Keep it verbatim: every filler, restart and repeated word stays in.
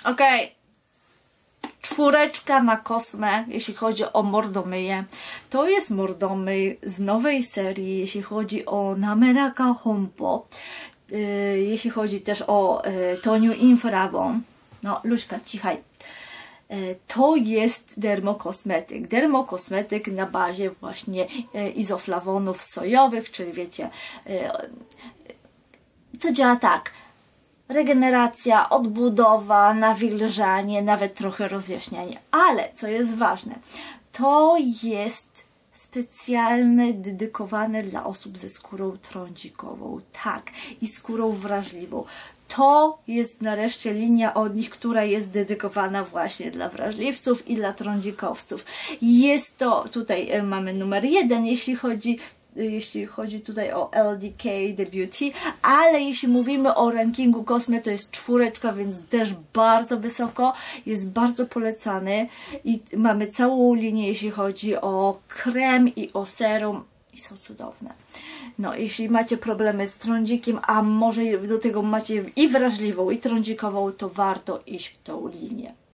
Ok. Czwóreczka na kosmę, jeśli chodzi o mordomyje. To jest mordomyj z nowej serii, jeśli chodzi o Nameraka Hompo. Yy, jeśli chodzi też o yy, Toniu Infrabą. No, Luśka, cichaj. Yy, to jest dermokosmetyk. Dermokosmetyk na bazie właśnie yy, izoflawonów sojowych, czyli wiecie, yy, to działa tak. Regeneracja, odbudowa, nawilżanie, nawet trochę rozjaśnianie. Ale, co jest ważne, to jest specjalne, dedykowane dla osób ze skórą trądzikową. Tak, i skórą wrażliwą. To jest nareszcie linia od nich, która jest dedykowana właśnie dla wrażliwców i dla trądzikowców. Jest to, tutaj mamy numer jeden, jeśli chodzi jeśli chodzi tutaj o L D K The Beauty, ale jeśli mówimy o rankingu Cosme, to jest czwóreczka, więc też bardzo wysoko, jest bardzo polecany i mamy całą linię, jeśli chodzi o krem i o serum i są cudowne. No, jeśli macie problemy z trądzikiem, a może do tego macie i wrażliwą, i trądzikową, to warto iść w tą linię.